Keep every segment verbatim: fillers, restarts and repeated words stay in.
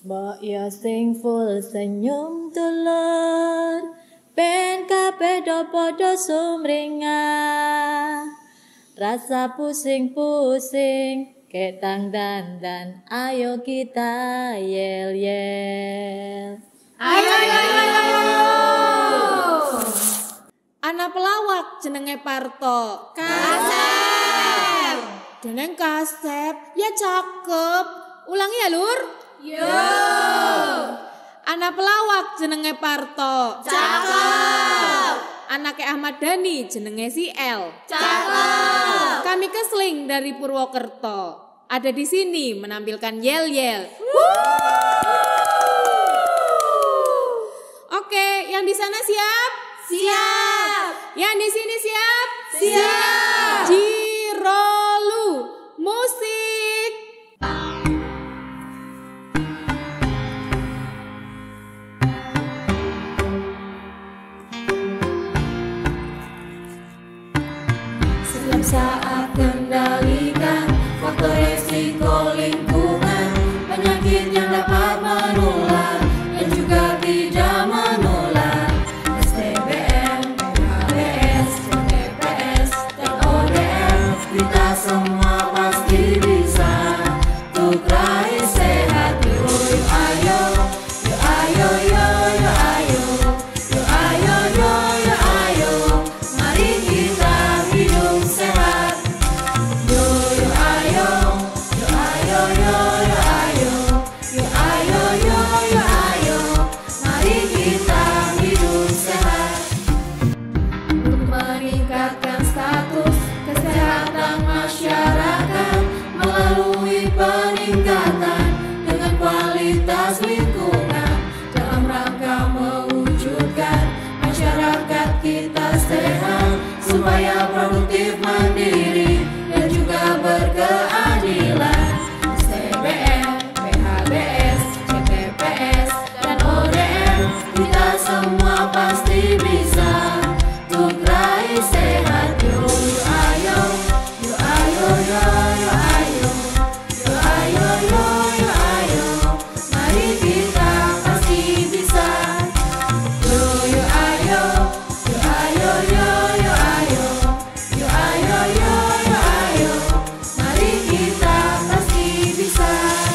Mbok yo sing full senyum dulur, ben kabeh do padha sumringah. Rasa pusing-pusing, ketang dandan, ayo kita yel-yel. Ayo ayo ayo ayo. Anak pelawak jenenge Parto. Kasep. Jeneng Kasep, ya cakep. Ulangi ya, Lur. Yo. Anak pelawak jenenge Parto. Cakep. Anaknya Ahmad Dhani jenenge si El. Cakep. Kami Kesling dari Purwokerto. Ada di sini menampilkan yel-yel. Oke, yang di sana siap? Siap. Yang di sini siap? Siap. Jirolu, musik. Setiap saat kendalikan faktor resiko lingkungan, penyakit yang dapat menular dan juga tidak menular. S T B M, P H B S, C T P S, dan O D M, kita semua pasti bisa untuk raih sehat. Yo yo ayo, yo ayo yo yo ayo, yo ayo yo yo ayo, mari kita hidup sehat. Yo yo ayo, yo ayo yo yo ayo, yo ayo yo yo ayo, mari kita hidup sehat. Untuk meningkatkan status kesehatan masyarakat melalui peningkatan dengan kualitas lingkungan, dalam rangka mewujudkan masyarakat kita sehat supaya produktif, mandiri, dan juga berkeadilan. S T B M, P H B S, C T P S, dan O D M, kita semua pasti bisa untuk raih sehat. Yo yo ayo, yo ayo yo yo ayo, yo ayo yo yo ayo, mari kita pasti bisa. Yo yo ayo, yo ayo yo yo ayo, yo ayo yo yo ayo, mari kita pasti bisa.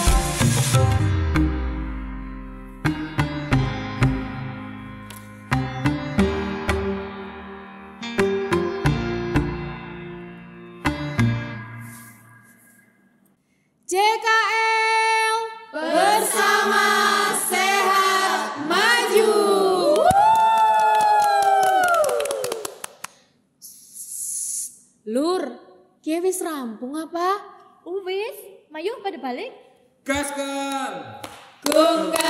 J K L Bersama sehat maju. Lur, kia wis rampung apa? Uwis, mayu pada balik. Gaskan! Gungga